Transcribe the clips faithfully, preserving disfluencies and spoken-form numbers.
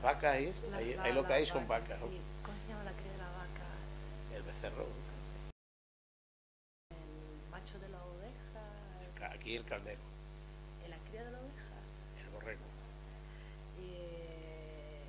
vacas y eso, La, ahí, la, ahí lo que la hay son vaca, vacas, ¿no? sí. ¿Cómo se llama la cría de la vaca? El becerro, El macho de la oveja. el, aquí el caldero, El, la cría de la oveja. el borrego. Eh,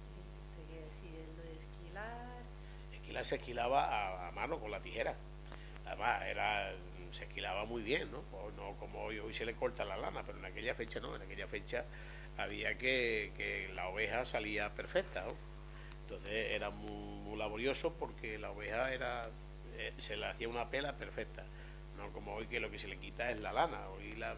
que si el de esquilar. Esquilar se esquilaba a, a mano con la tijera. Además, era, se esquilaba muy bien, ¿no? Pues no como hoy, hoy se le corta la lana, pero en aquella fecha no, en aquella fecha había que, que la oveja salía perfecta, ¿no? Entonces era muy, muy laborioso porque la oveja era eh, se le hacía una pela perfecta, no como hoy que lo que se le quita es la lana, hoy la,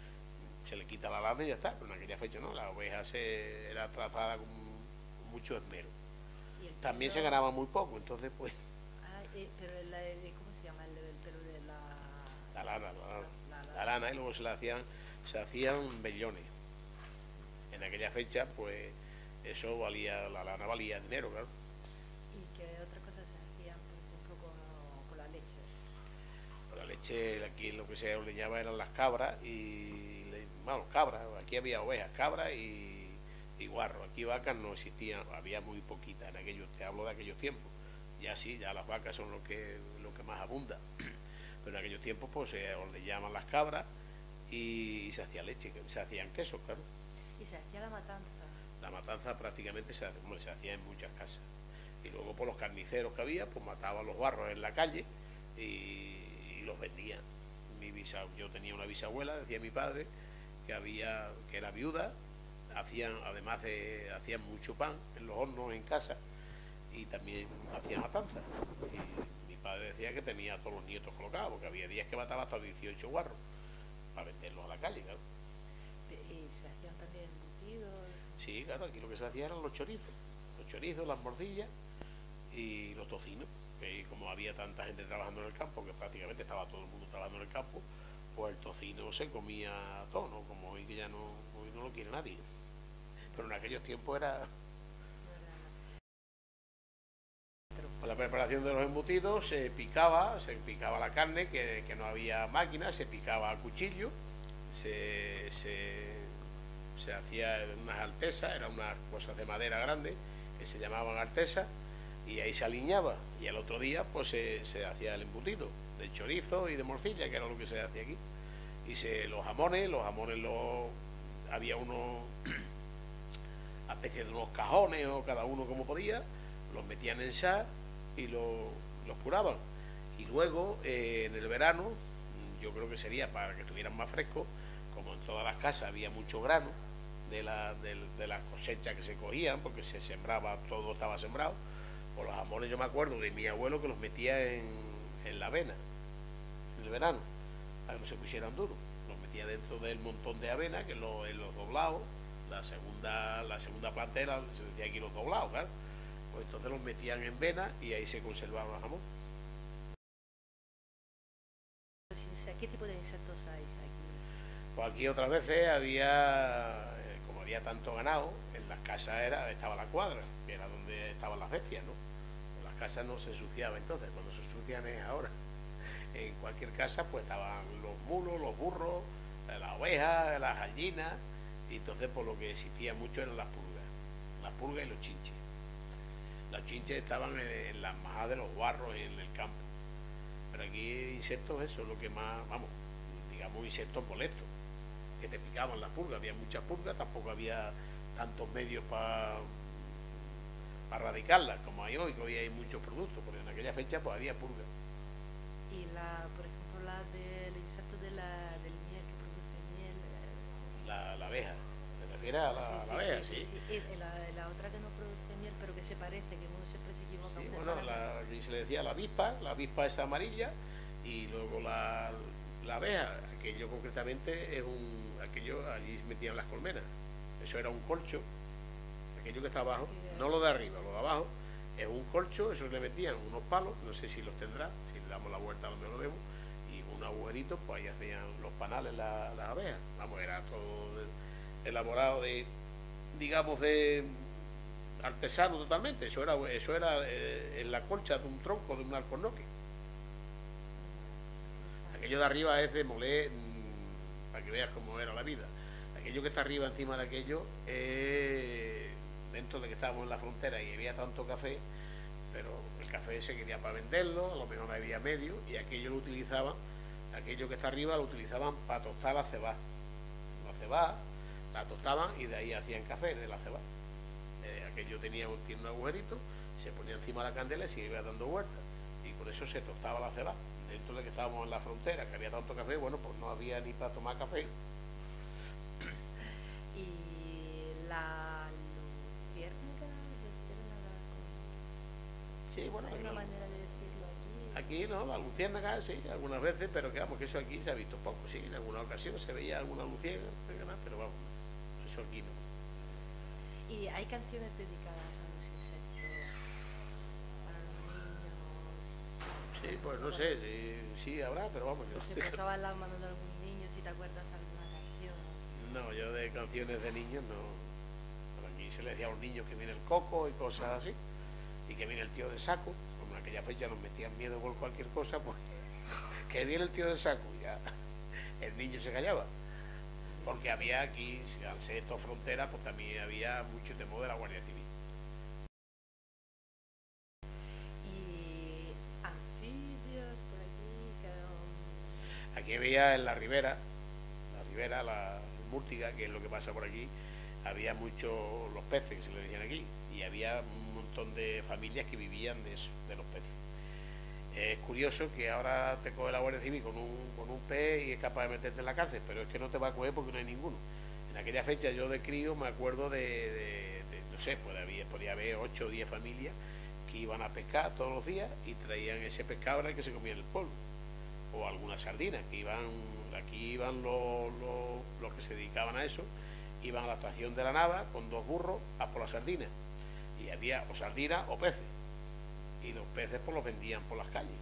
se le quita la lana y ya está, pero en aquella fecha no, la oveja se era tratada con, con mucho esmero. Y el También pelo. se ganaba muy poco, entonces pues Ah, eh, pero el, el, ¿cómo se llama? El del pelo de la. la lana, la lana, La, la, la lana y luego se le hacían, se hacían vellones. En aquella fecha pues eso valía, la lana valía dinero, claro. ¿Y qué otra cosa se hacían, por ejemplo, con, con la leche? Con la leche, aquí lo que se ordeñaba eran las cabras y, bueno, cabras, aquí había ovejas, cabras y, y guarros. Aquí vacas no existían, había muy poquitas en aquellos, te hablo de aquellos tiempos. Ya sí, ya las vacas son lo que, lo que más abunda. Pero en aquellos tiempos pues se ordeñaban las cabras y, y se hacía leche, se hacían quesos, claro. Y se hacía la matanza. La matanza prácticamente se, como se hacía en muchas casas. Y luego por los carniceros que había, pues mataban los guarros en la calle y, y los vendían. Mi bisa, yo tenía una bisabuela, decía mi padre, que había, que era viuda, hacían, además de, hacían mucho pan en los hornos en casa y también hacían matanza. Y mi padre decía que tenía a todos los nietos colocados, porque había días que mataba hasta dieciocho guarros para venderlos a la calle, claro. Y se hacían también embutidos. Sí, claro, aquí lo que se hacía eran los chorizos, los chorizos, las morcillas y los tocinos, que como había tanta gente trabajando en el campo, que prácticamente estaba todo el mundo trabajando en el campo, pues el tocino se comía todo, ¿no? Como hoy que ya no, hoy no lo quiere nadie. Pero en aquellos tiempos era... Con la preparación de los embutidos se picaba, se picaba la carne, que, que no había máquina, se picaba a cuchillo, se, se, se hacía unas artesas, eran unas cosas de madera grande, que se llamaban artesas, y ahí se aliñaba, y al otro día pues se, se hacía el embutido de chorizo y de morcilla, que era lo que se hacía aquí. Y se, los jamones, los jamones los, había unos, a especie de unos cajones, o cada uno como podía, los metían en sal y lo, los curaban. Y luego eh, en el verano, yo creo que sería para que estuvieran más frescos, como en todas las casas había mucho grano de, la, de, de las cosechas que se cogían, porque se sembraba, todo estaba sembrado, pues los jamones yo me acuerdo de mi abuelo que los metía en, en la avena, en el verano, para que no se pusieran duros. Los metía dentro del montón de avena, que lo, en los doblados, la segunda, la segunda planta era, se decía aquí los doblados, claro. Pues entonces los metían en vena y ahí se conservaba el jamón. ¿Qué tipo de insectos hay aquí? Pues aquí otras veces había, como había tanto ganado, en las casas era, estaba la cuadra, que era donde estaban las bestias, ¿no? En las casas no se ensuciaba entonces, cuando se ensucian es ahora. En cualquier casa pues estaban los mulos, los burros, las ovejas, las gallinas, y entonces por lo que existía mucho eran las pulgas, las pulgas y los chinches. Los chinches estaban en las majas de los guarros y en el campo. Pero aquí insectos, eso es lo que más, vamos, digamos insectos molestos, que te picaban las pulgas. Había muchas pulgas, tampoco había tantos medios para pa erradicarlas como hay hoy, que hoy hay muchos productos, porque en aquella fecha pues había pulgas. Y la, por ejemplo, la del insecto de la, del miel que produce miel. Eh... La, la abeja. ¿Te refieres a la, sí, la abeja? Sí. Sí. sí, sí. Y la, la otra que no produce miel, pero que se parece, que uno siempre se equivoca. Sí, bueno, la, se le decía la avispa, la avispa es amarilla, y luego la, la abeja, aquello concretamente es un, aquello allí metían las colmenas, eso era un colcho, aquello que está abajo, no lo de arriba, lo de abajo, es un colcho, eso le metían unos palos, no sé si los tendrá, si le damos la vuelta donde lo vemos, y un agujerito, pues ahí hacían los panales la, las abejas, vamos, era todo elaborado de, digamos, de artesano totalmente, eso era, eso era eh, en la colcha de un tronco de un alcornoque. Aquello de arriba es de moler, mmm, para que veas cómo era la vida. Aquello que está arriba encima de aquello es dentro de que estábamos en la frontera y había tanto café, pero el café se quería para venderlo, a lo mejor no había medio, y aquello lo utilizaban, aquello que está arriba lo utilizaban para tostar la cebada. La cebada la tostaban y de ahí hacían café de la cebada. Eh, aquello tenía un, tiene un agujerito, se ponía encima de la candela y se iba dando vueltas, y por eso se tostaba la cebada. Dentro de que estábamos en la frontera, que había tanto café, bueno, pues no había ni para tomar café. Y la luciérnaga, luciérnaga con... Sí, bueno, hay una no, manera de decirlo aquí. aquí no, la luciérnaga sí, algunas veces, pero que vamos, que eso aquí se ha visto poco, sí, en alguna ocasión se veía alguna luciérnaga, pero vamos, eso aquí no. Y hay canciones dedicadas a los insectos para los niños. Sí, pues no sé, sí, sí habrá, pero vamos, yo Se posaban las manos de algún niño, si te acuerdas alguna canción. no, yo de canciones de niños no. Por aquí se le decía a los niños que viene el coco y cosas así, y que viene el tío del saco. Como en aquella fecha nos metían miedo por cualquier cosa, pues que viene el tío del saco, ya el niño se callaba. Porque había aquí, al ser esto frontera, pues también había mucho temor de la Guardia Civil. Y anfibios por aquí, que... Aquí había en la ribera, la ribera, la múrtiga, que es lo que pasa por aquí, había muchos, los peces que se le decían aquí, y había un montón de familias que vivían de eso, de los peces. Es curioso que ahora te coge la Guardia Civil con un, con un pez y es capaz de meterte en la cárcel, pero es que no te va a coger porque no hay ninguno. En aquella fecha yo de crío me acuerdo de, de, de no sé, pues había, podía haber ocho o diez familias que iban a pescar todos los días y traían ese pescado que se comía en el pueblo. O algunas sardinas, que iban, aquí iban los, los, los que se dedicaban a eso, iban a la estación de la Nava con dos burros a por las sardinas. Y había o sardinas o peces. Y los peces pues los vendían por las calles.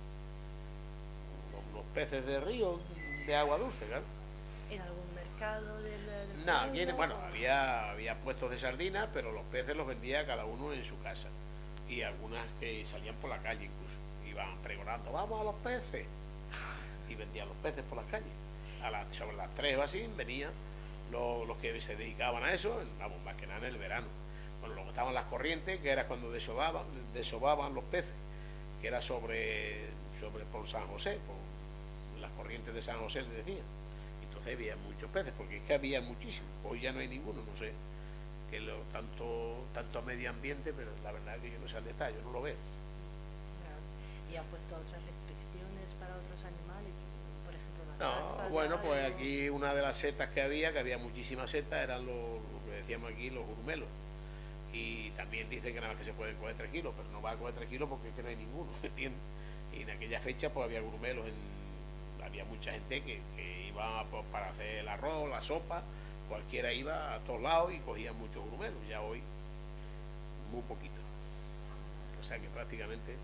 Los, los peces de río, de agua dulce, claro. ¿En algún mercado del, del No, aquí, pueblo? bueno, había, había puestos de sardinas, pero los peces los vendía cada uno en su casa. Y algunas que salían por la calle incluso. Iban pregonando, vamos a los peces. Y vendían los peces por las calles. A la, sobre las tres o así venían los, los que se dedicaban a eso, vamos, más que nada en el verano. Bueno, luego estaban las corrientes, que era cuando desovaban, desovaban los peces, que era sobre, sobre por San José, por las corrientes de San José, le decían. Entonces había muchos peces, porque es que había muchísimos. Hoy ya no hay ninguno, no sé, que lo, tanto, tanto medio ambiente, pero la verdad es que yo no sé al detalle, yo no lo veo. Claro. ¿Y han puesto otras restricciones para otros animales? Por ejemplo, la No, caza, bueno, tal, pues o- aquí una de las setas que había, que había muchísimas setas, eran los, lo que decíamos aquí, los grumelos. Y también dicen que nada más que se pueden coger tres kilos, pero no va a coger tres kilos porque es que no hay ninguno, ¿entiendes? Y en aquella fecha pues había grumelos, en, había mucha gente que, que iba pues, para hacer el arroz, la sopa, cualquiera iba a todos lados y cogía muchos grumelos. Ya hoy, muy poquito. O sea que prácticamente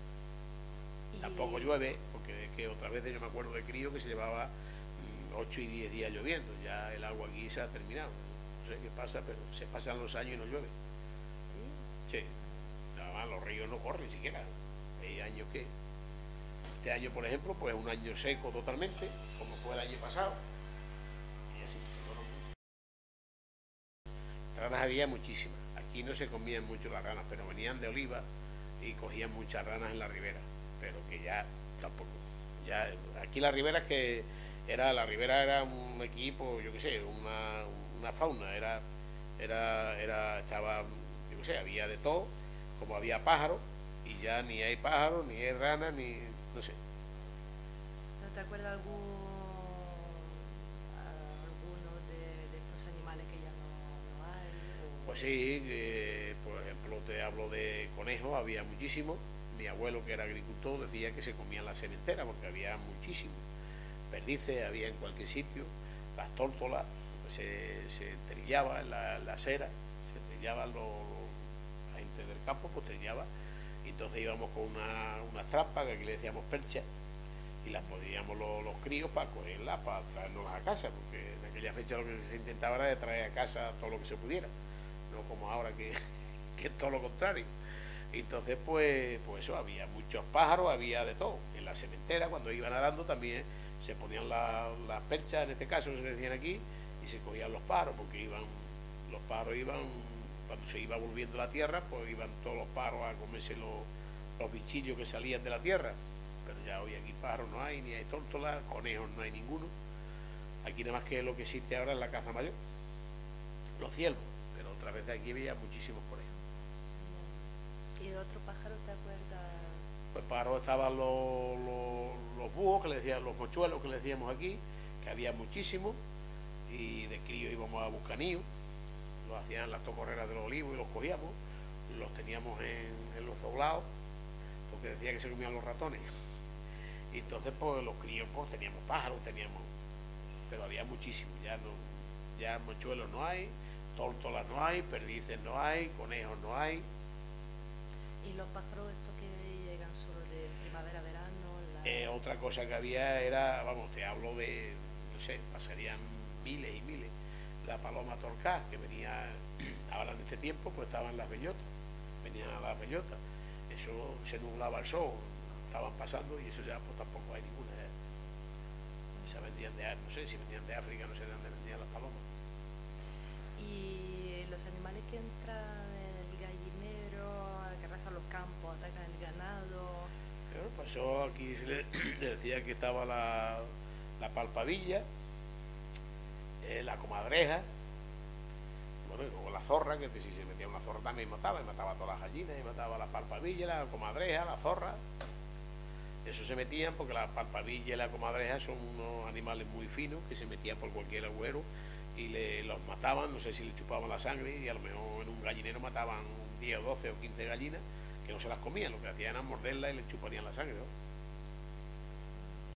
y- tampoco llueve, porque es que otra vez yo me acuerdo de crío que se llevaba ocho y diez días lloviendo, ya el agua aquí se ha terminado. No sé qué pasa, pero se pasan los años y no llueve. ¿Sí? Sí, nada más los ríos no corren siquiera. Hay años que. Este año, por ejemplo, pues un año seco totalmente, como fue el año pasado. Y así. Ranas había muchísimas. Aquí no se comían mucho las ranas, pero venían de Oliva y cogían muchas ranas en la ribera. Pero que ya tampoco. Ya aquí la ribera es que era la ribera era un equipo, yo qué sé, una, una fauna, era era era estaba, yo qué sé, había de todo, como había pájaros y ya ni hay pájaros, ni hay ranas, ni no sé. ¿No te acuerdas algún, alguno de, de estos animales que ya no, no hay? O- Pues sí, que, por ejemplo, te hablo de conejos, había muchísimos. Mi abuelo, que era agricultor, decía que se comían la sementera porque había muchísimos. Perdices había en cualquier sitio, las tórtolas, pues se, se trillaba en la, la acera, se trillaban los, los- la gente del campo, pues trillaba, y entonces íbamos con una, unas trampas, que aquí le decíamos perchas, y las poníamos los, los críos para cogerlas, para traernoslas a casa, porque en aquella fecha lo que se intentaba era de traer a casa todo lo que se pudiera, no como ahora que, que es todo lo contrario. Entonces, pues, pues eso, había muchos pájaros, había de todo. En la sementera, cuando iban nadando, también se ponían la- las perchas, en este caso se decían aquí, y se cogían los pájaros, porque iban, los pájaros iban cuando se iba volviendo la tierra, pues iban todos los pájaros a comerse los, los bichillos que salían de la tierra. Pero ya hoy aquí pájaros no hay, ni hay tórtolas, conejos no hay ninguno. Aquí nada más que lo que existe ahora es la caza mayor, los ciervos, pero otra vez aquí había muchísimos conejos. ¿Y de otro pájaro te acuerdas? Pues pájaros estaban los, los, los búhos, que le decían, los mochuelos que le decíamos aquí, que había muchísimos, y de crío íbamos a buscar niños, los hacían en las tocorreras de los olivos y los cogíamos, los teníamos en, en los doblados, porque decía que se comían los ratones. Y entonces pues los críos pues teníamos pájaros, teníamos, pero había muchísimos, ya no, ya mochuelos no hay, tórtolas no hay, perdices no hay, conejos no hay. ¿Y los pájaros estos que llegan solo de primavera, verano? La... Eh, otra cosa que había era, vamos, te hablo de, no sé, pasarían miles y miles. La paloma torcaz, que venía, ahora en este tiempo, pues estaban las bellotas, venían a las bellotas. Eso se nublaba el sol, estaban pasando y eso ya pues tampoco hay ninguna. ¿eh? Se vendían de, no sé si venían de África, no sé de dónde vendían las palomas. Y los animales que entran en el gallinero, que arrasan los campos, atacan el ganado. Pero pasó aquí, se le, le decía que estaba la, la palpavilla, eh, la comadreja, bueno, y luego la zorra, que si se metía una zorra también mataba, y mataba a todas las gallinas, y mataba a la palpavilla, la comadreja, la zorra. Eso se metían porque la palpavilla y la comadreja son unos animales muy finos que se metían por cualquier agujero y le, los mataban, no sé si le chupaban la sangre, y a lo mejor en un gallinero mataban diez o doce o quince gallinas que no se las comían, lo que hacían era morderlas y le chuparían la sangre, ¿no?